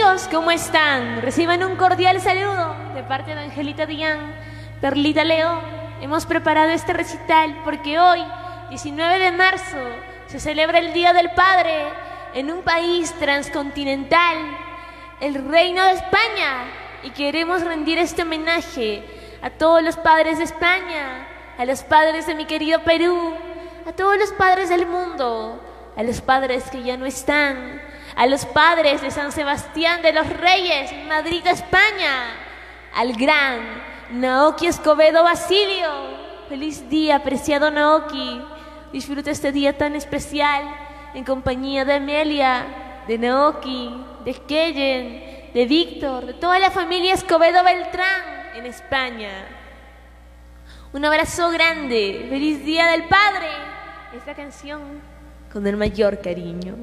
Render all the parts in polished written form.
amigos, ¿cómo están? Reciban un cordial saludo de parte de Angelita Dian, Perlita León. Hemos preparado este recital porque hoy, 19 de marzo, se celebra el Día del Padre en un país transcontinental, el Reino de España, y queremos rendir este homenaje a todos los padres de España, a los padres de mi querido Perú, a todos los padres del mundo, a los padres que ya no están, a los padres de San Sebastián de los Reyes, Madrid, España, al gran Naoki Escobedo Basilio. Feliz día, apreciado Naoki. Disfruta este día tan especial en compañía de Amelia, de Naoki, de Keyen, de Víctor, de toda la familia Escobedo Beltrán en España. Un abrazo grande. Feliz Día del Padre. Esta canción con el mayor cariño.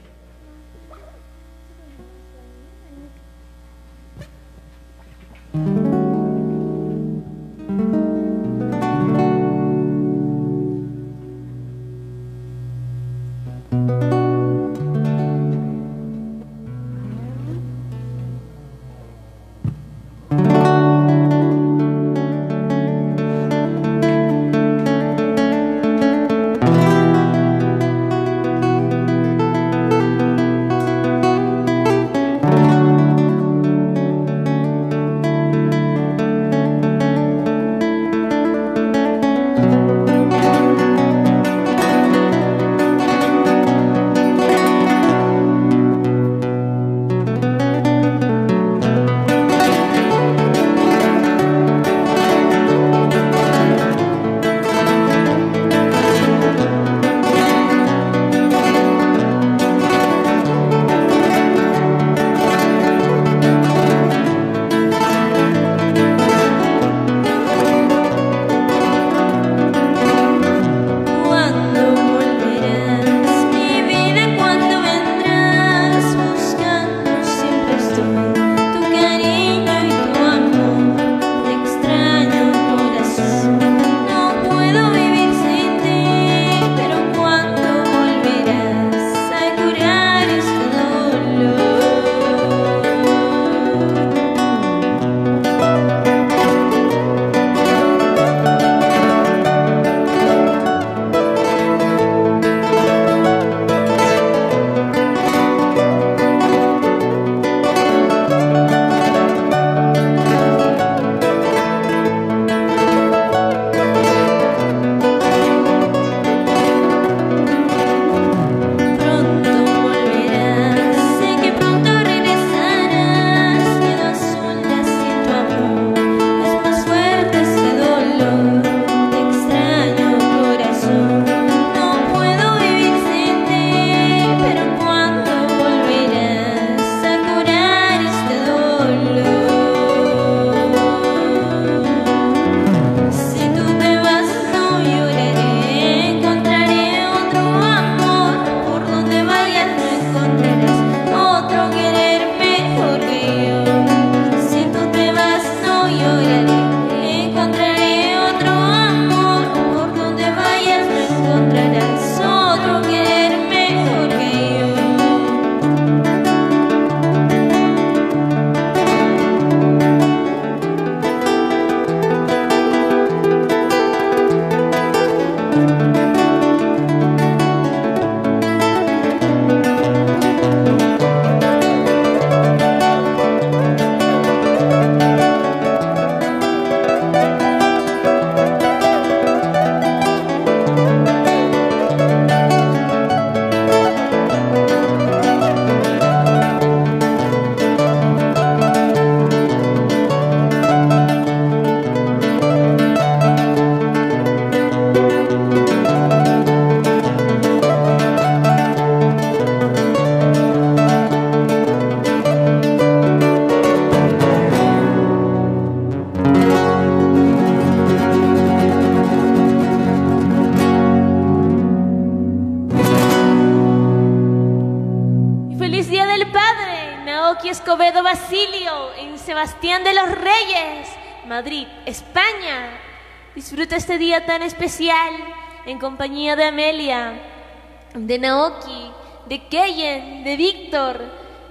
Naoki Escobedo Basilio, en Sebastián de los Reyes, Madrid, España. Disfruta este día tan especial en compañía de Amelia, de Naoki, de Keyen, de Víctor,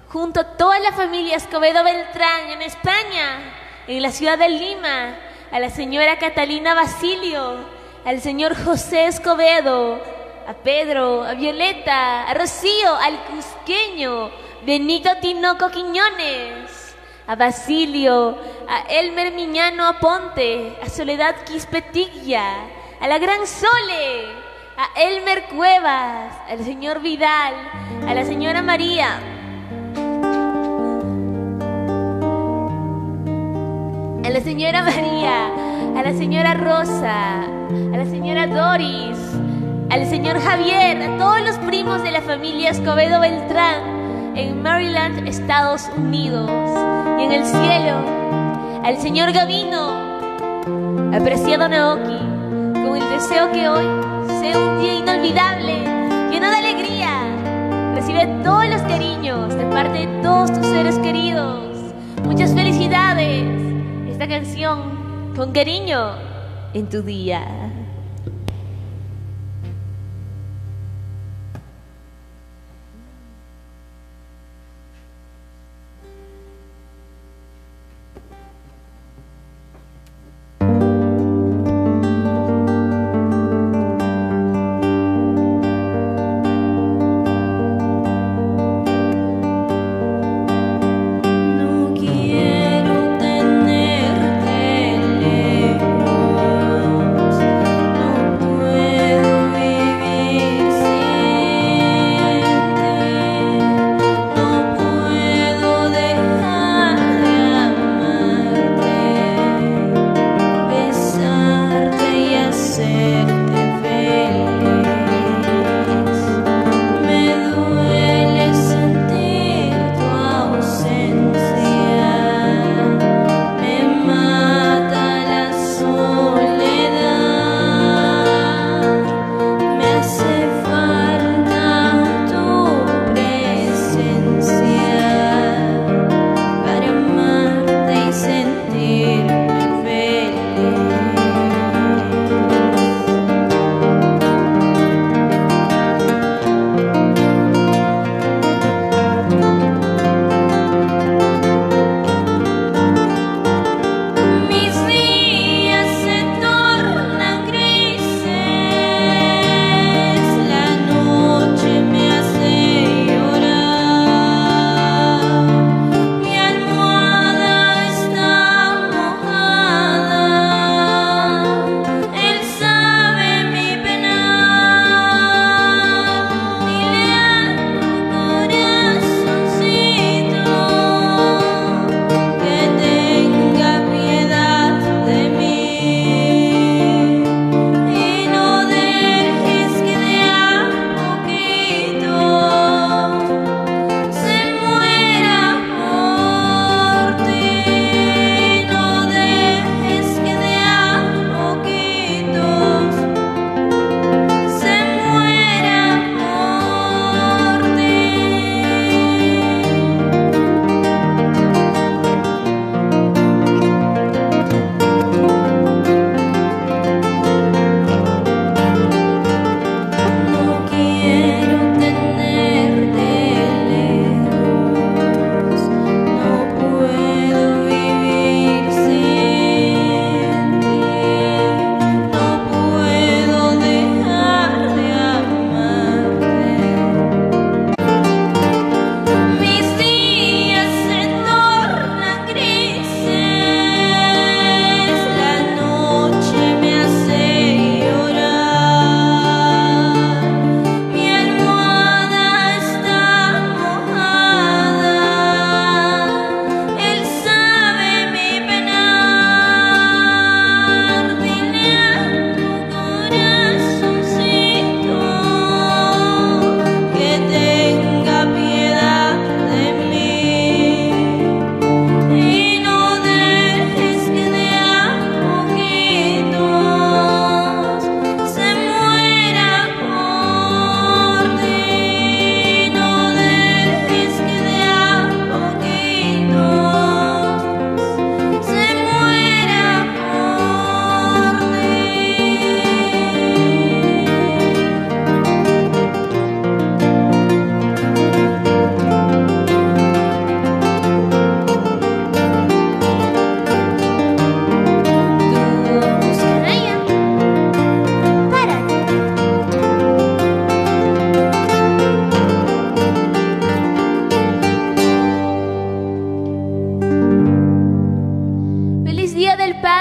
junto a toda la familia Escobedo Beltrán en España, en la ciudad de Lima, a la señora Catalina Basilio, al señor José Escobedo, a Pedro, a Violeta, a Rocío, al cusqueño Benito Tinoco Quiñones, a Basilio, a Elmer Miñano Aponte, a Soledad Quispetilla, a la gran Sole, a Elmer Cuevas, al señor Vidal, a la señora María, a la señora María, a la señora Rosa, a la señora Doris, al señor Javier, a todos los primos de la familia Escobedo Beltrán en Maryland, Estados Unidos. Y en el cielo, al señor Gavino, apreciado Naoki, con el deseo que hoy sea un día inolvidable, lleno de alegría. Recibe todos los cariños de parte de todos tus seres queridos. Muchas felicidades. Esta canción con cariño en tu día.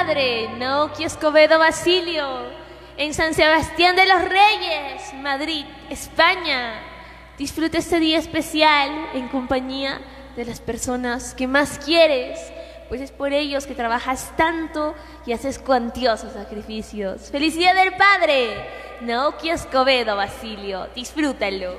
padre, Naoki Escobedo Basilio, en San Sebastián de los Reyes, Madrid, España. Disfruta este día especial en compañía de las personas que más quieres, pues es por ellos que trabajas tanto y haces cuantiosos sacrificios. ¡Feliz Día del Padre! Naoki Escobedo Basilio, disfrútalo.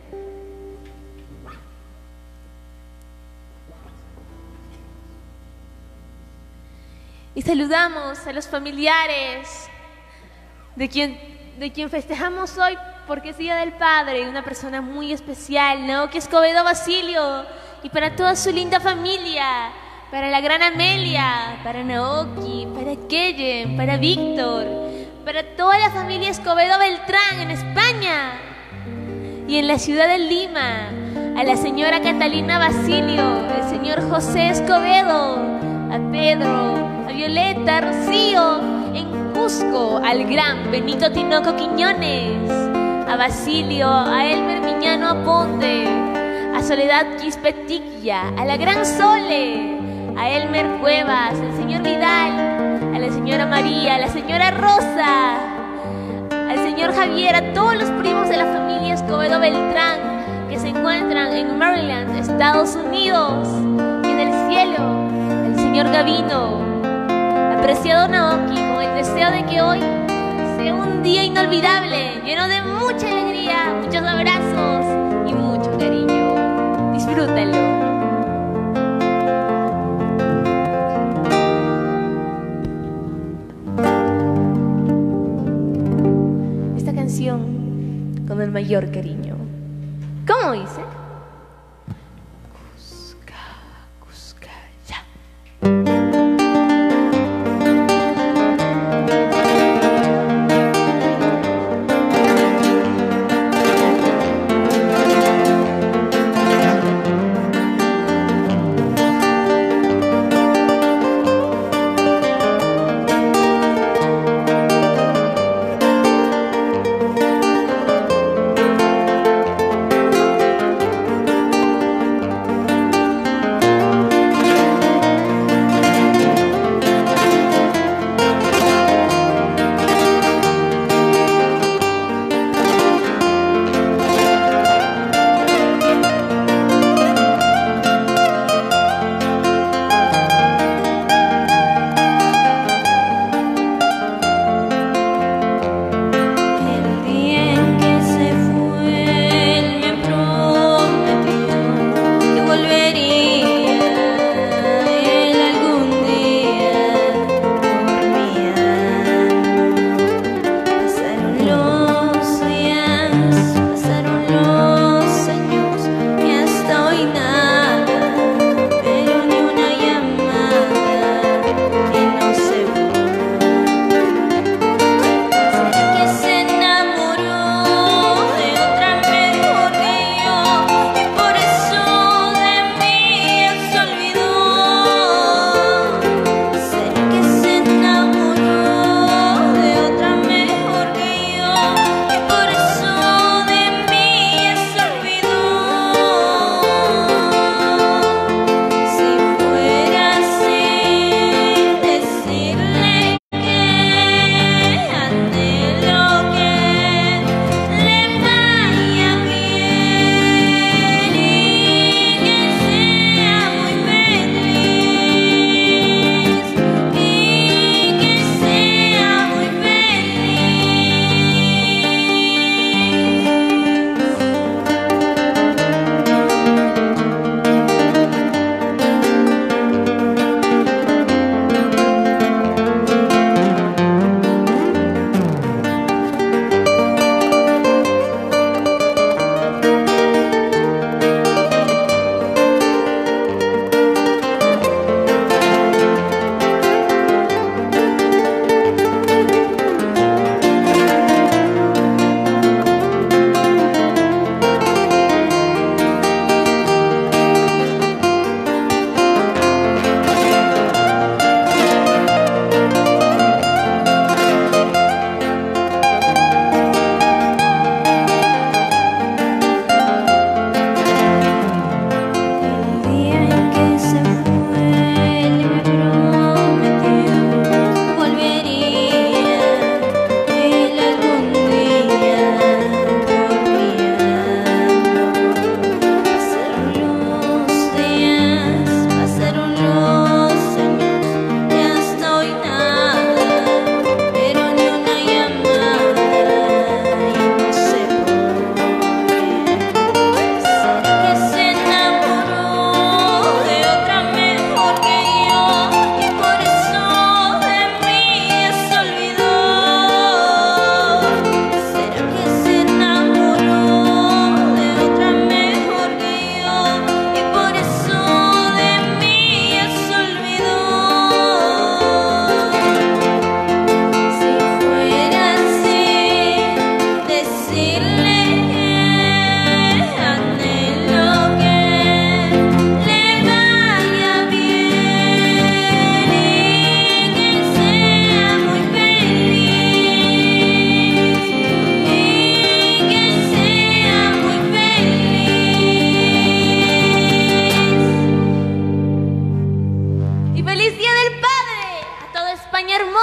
Y saludamos a los familiares de quien festejamos hoy porque es Día del Padre, una persona muy especial, Naoki Escobedo Basilio, y para toda su linda familia, para la gran Amelia, para Naoki, para Keyen, para Víctor, para toda la familia Escobedo Beltrán en España y en la ciudad de Lima, a la señora Catalina Basilio, el señor José Escobedo, a Pedro, a Violeta, a Rocío, en Cusco, al gran Benito Tinoco Quiñones, a Basilio, a Elmer Miñano Aponte, a Soledad Quispetilla, a la gran Sole, a Elmer Cuevas, al señor Vidal, a la señora María, a la señora Rosa, al señor Javier, a todos los primos de la familia Escobedo Beltrán que se encuentran en Maryland, Estados Unidos, y en el cielo, el señor Gavino. Apreciado Naoki, con el deseo de que hoy sea un día inolvidable, lleno de mucha alegría, muchos abrazos y mucho cariño. Disfrútalo. Esta canción con el mayor cariño. ¿Cómo dice?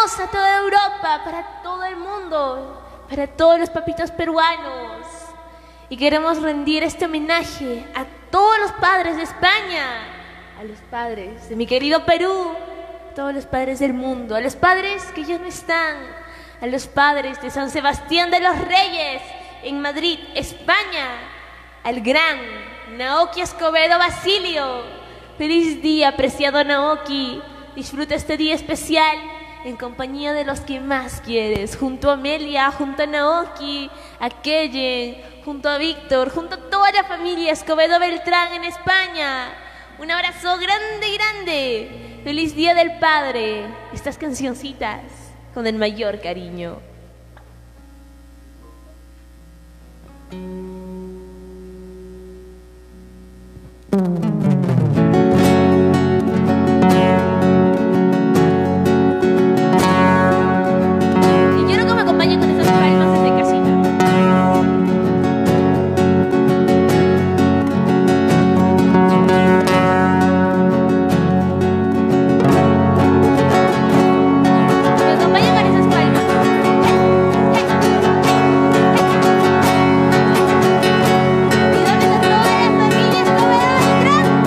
mandamos a toda Europa, para todo el mundo, para todos los papitos peruanos. Y queremos rendir este homenaje a todos los padres de España, a los padres de mi querido Perú, a todos los padres del mundo, a los padres que ya no están, a los padres de San Sebastián de los Reyes, en Madrid, España, al gran Naoki Escobedo Basilio. Feliz día, preciado Naoki. Disfruta este día especial en compañía de los que más quieres, junto a Amelia, junto a Naoki, a Keyen, junto a Víctor, junto a toda la familia Escobedo Beltrán en España. Un abrazo grande, grande. Feliz Día del Padre. Estas cancioncitas con el mayor cariño. ¡Gracias!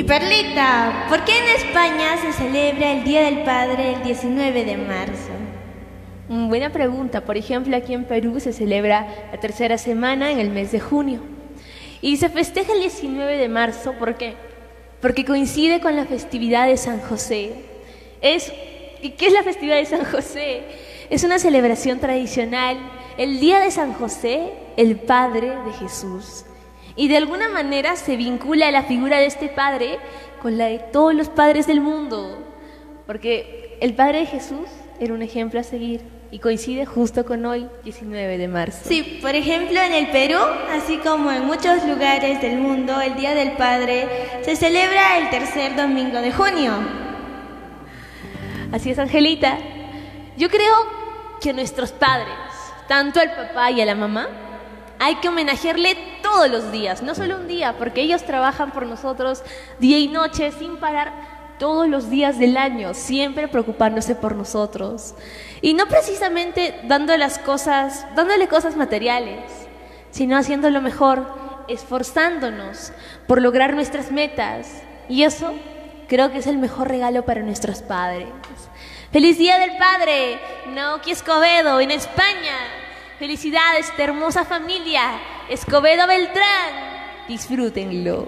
Perlita, ¿por qué en España se celebra el Día del Padre el 19 de marzo? Buena pregunta. Por ejemplo, aquí en Perú se celebra la tercera semana en el mes de junio. Y se festeja el 19 de marzo, ¿por qué? Porque coincide con la festividad de San José. ¿Qué es la festividad de San José? Es una celebración tradicional, el día de San José, el padre de Jesús. Y de alguna manera se vincula la figura de este padre con la de todos los padres del mundo, porque el padre de Jesús era un ejemplo a seguir y coincide justo con hoy, 19 de marzo. Sí, por ejemplo en el Perú, así como en muchos lugares del mundo, el Día del Padre se celebra el tercer domingo de junio. Así es, Angelita. Yo creo que a nuestros padres, tanto al papá y a la mamá, hay que homenajearle todos los días, no solo un día, porque ellos trabajan por nosotros día y noche sin parar todos los días del año, siempre preocupándose por nosotros. Y no precisamente dándole cosas materiales, sino haciéndolo mejor, esforzándonos por lograr nuestras metas. Y eso creo que es el mejor regalo para nuestros padres. ¡Feliz Día del Padre! Naoki Escobedo, en España. Felicidades, esta hermosa familia, Escobedo Beltrán. Disfrútenlo.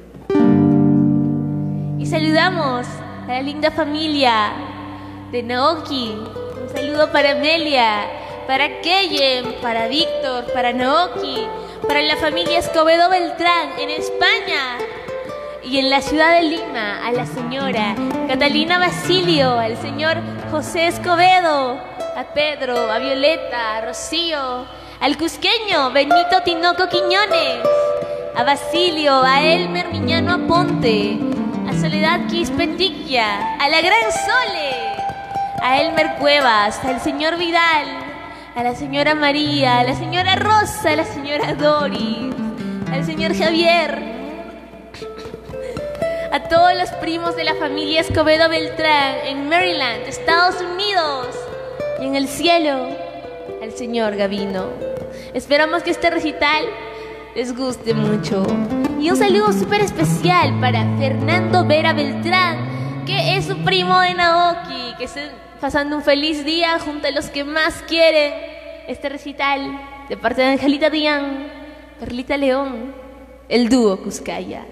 Y saludamos a la linda familia de Naoki. Un saludo para Amelia, para Keyen, para Víctor, para Naoki, para la familia Escobedo Beltrán en España. Y en la ciudad de Lima, a la señora Catalina Basilio, al señor José Escobedo, a Pedro, a Violeta, a Rocío, al cusqueño Benito Tinoco Quiñones, a Basilio, a Elmer Miñano Aponte, a Soledad Quispeticchia, a la gran Sole, a Elmer Cuevas, al señor Vidal, a la señora María, a la señora Rosa, a la señora Doris, al señor Javier, a todos los primos de la familia Escobedo Beltrán en Maryland, Estados Unidos, y en el cielo al señor Gavino. Esperamos que este recital les guste mucho. Y un saludo súper especial para Fernando Vera Beltrán, que es su primo de Naoki, que estén pasando un feliz día junto a los que más quieren este recital, de parte de Angelita Dian, Perlita León, el dúo Cuscaya.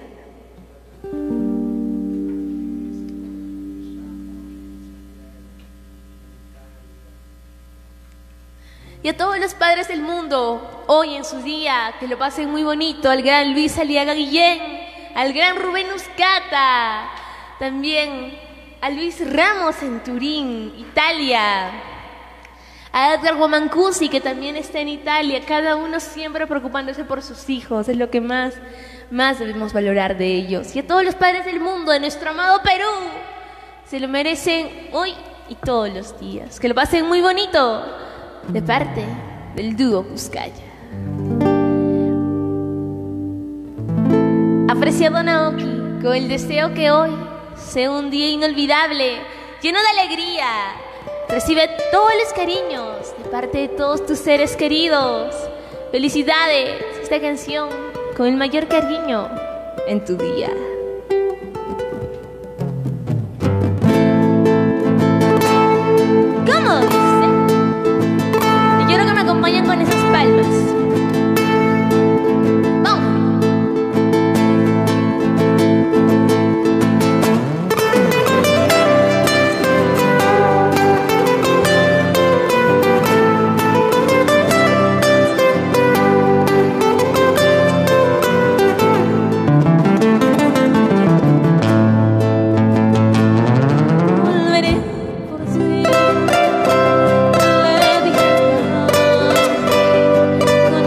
Y a todos los padres del mundo, hoy en su día, que lo pasen muy bonito, al gran Luis Aliaga Guillén, al gran Rubén Uzcata, también a Luis Ramos en Turín, Italia, a Edgar Guamancusi, que también está en Italia, cada uno siempre preocupándose por sus hijos, es lo que más debemos valorar de ellos. Y a todos los padres del mundo, de nuestro amado Perú, se lo merecen hoy y todos los días. Que lo pasen muy bonito, de parte del dúo Cuscaya. Apreciado Naoki, con el deseo que hoy sea un día inolvidable, lleno de alegría, recibe todos los cariños de parte de todos tus seres queridos. Felicidades, esta canción con el mayor cariño en tu día. ¿Cómo dice? Y quiero que me acompañen con esas palmas. Con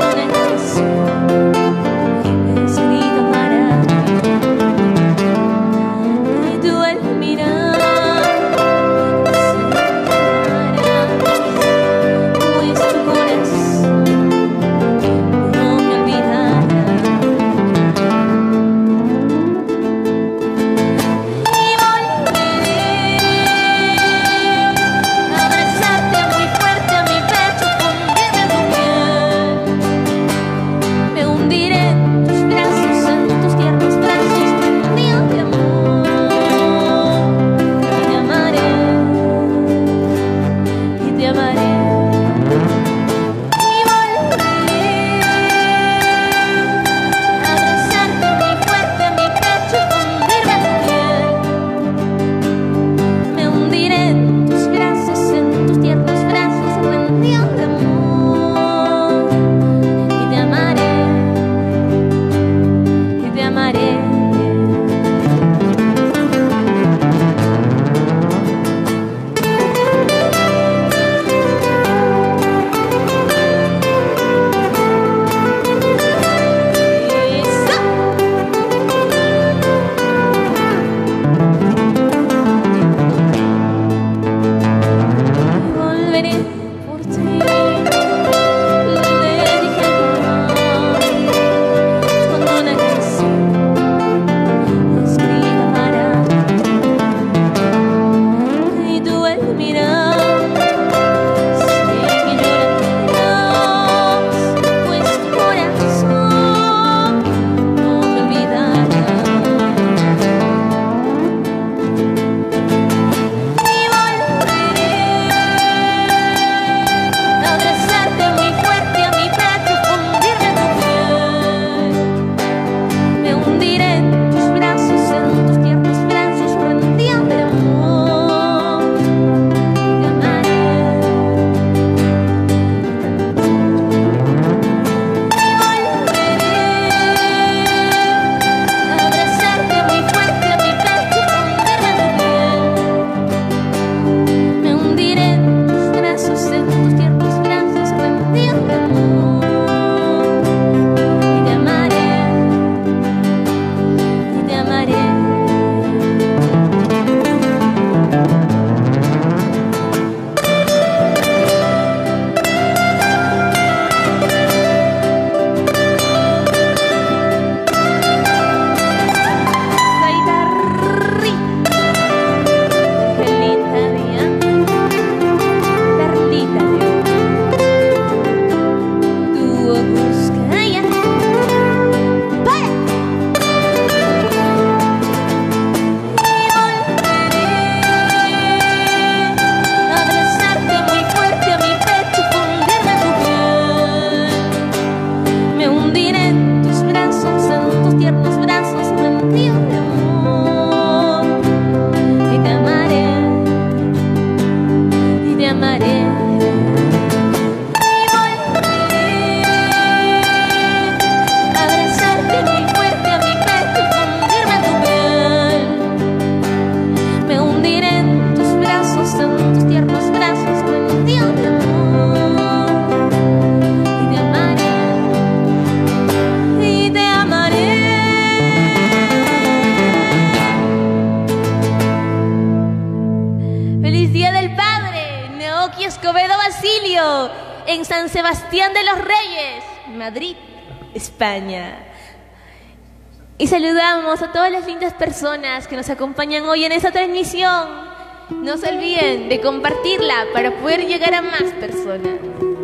en San Sebastián de los Reyes, Madrid, España. Y saludamos a todas las lindas personas que nos acompañan hoy en esta transmisión. No se olviden de compartirla para poder llegar a más personas.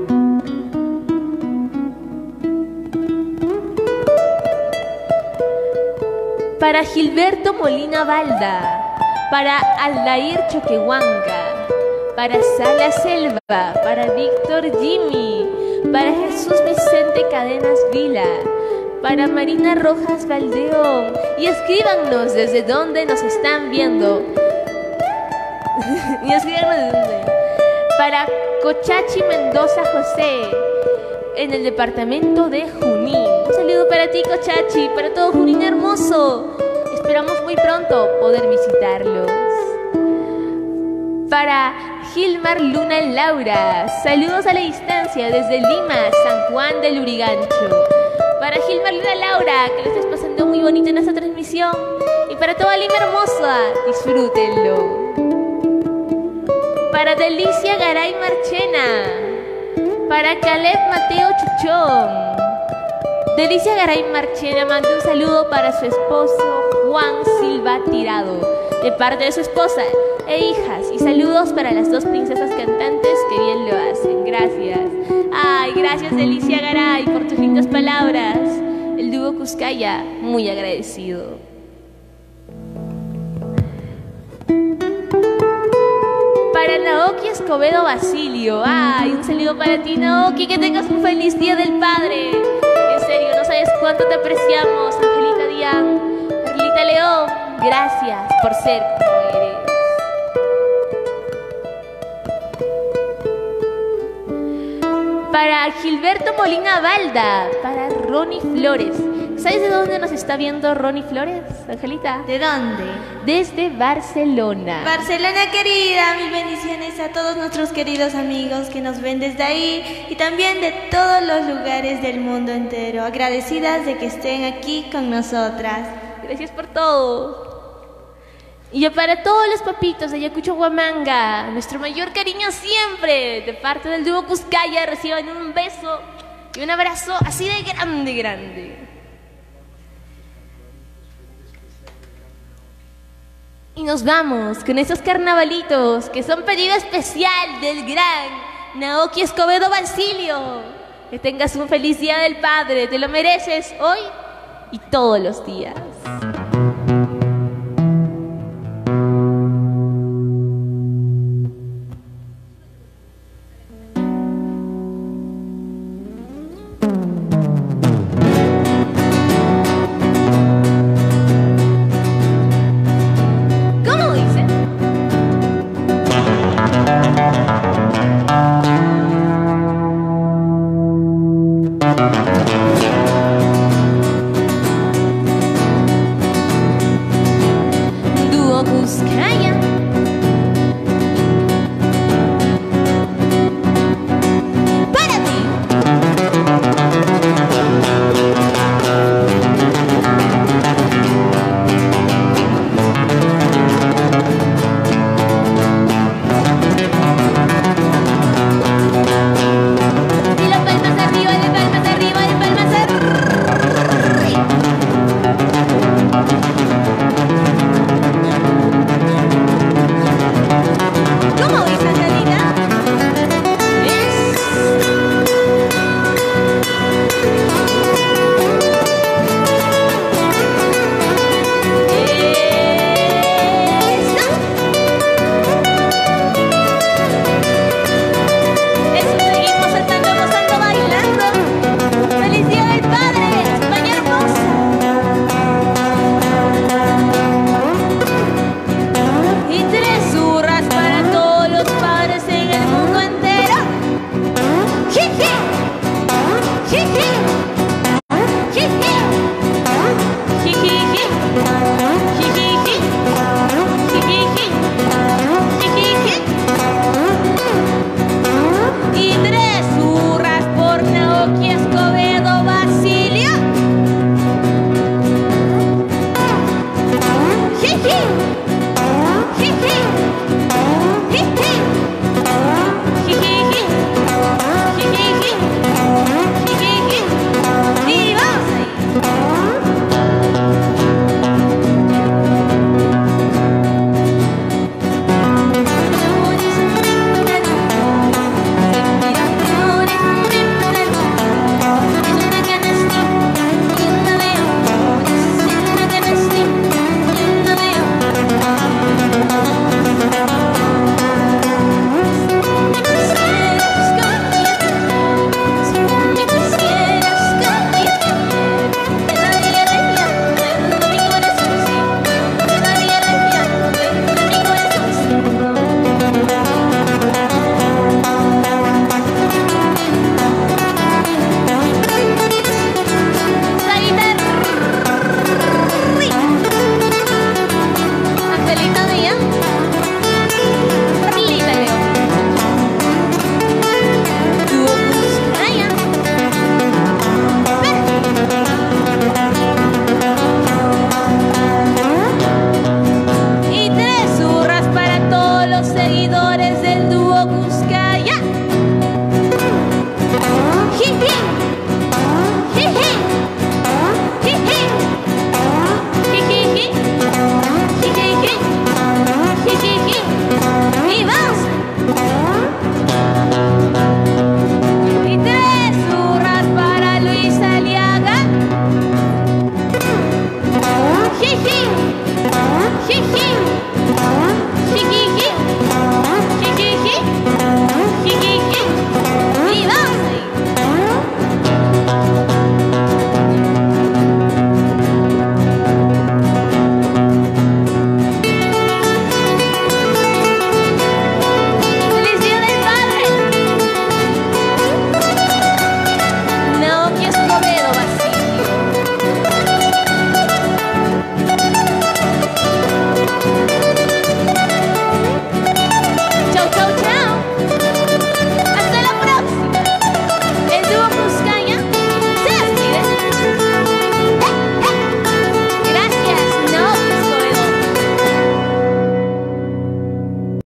Para Gilberto Molina Balda, para Aldair Choquehuanca, para Sala Selva, para Víctor Jimmy, para Jesús Vicente Cadenas Vila, para Marina Rojas Valdeón. Y escríbanos desde dónde nos están viendo. Y escríbanos desde dónde. Para Cochachi Mendoza José, en el departamento de Junín. Un saludo para ti, Cochachi, para todo Junín hermoso. Esperamos muy pronto poder visitarlos. Para Gilmar Luna Laura, saludos a la distancia desde Lima, San Juan del Lurigancho. Para Gilmar Luna Laura, que lo estés pasando muy bonito en esta transmisión. Y para toda Lima hermosa, disfrútenlo. Para Delicia Garay Marchena, para Caleb Mateo Chuchón. Delicia Garay Marchena manda un saludo para su esposo Juan Silva Tirado, de parte de su esposa e hijas. Y saludos para las dos princesas cantantes que bien lo hacen. Gracias. Ay, gracias Delicia Garay por tus lindas palabras. El dúo Cuscaya, muy agradecido. Para Naoki Escobedo Basilio, ay, un saludo para ti, Naoki, que tengas un feliz Día del Padre. En serio, no sabes cuánto te apreciamos, Angelita Dian, Angelita León, gracias por ser como eres. Para Gilberto Molina Balda, para Ronnie Flores. ¿Sabes de dónde nos está viendo Ronnie Flores, Angelita? ¿De dónde? Desde Barcelona. Barcelona querida, mil bendiciones a todos nuestros queridos amigos que nos ven desde ahí y también de todos los lugares del mundo entero. Agradecidas de que estén aquí con nosotras. Gracias por todo. Y para todos los papitos de Ayacucho, Huamanga, nuestro mayor cariño siempre, de parte del dúo Cuscaya, reciban un beso y un abrazo así de grande, grande. Y nos vamos con esos carnavalitos que son pedido especial del gran Naoki Escobedo Basilio. Que tengas un feliz Día del Padre, te lo mereces hoy y todos los días.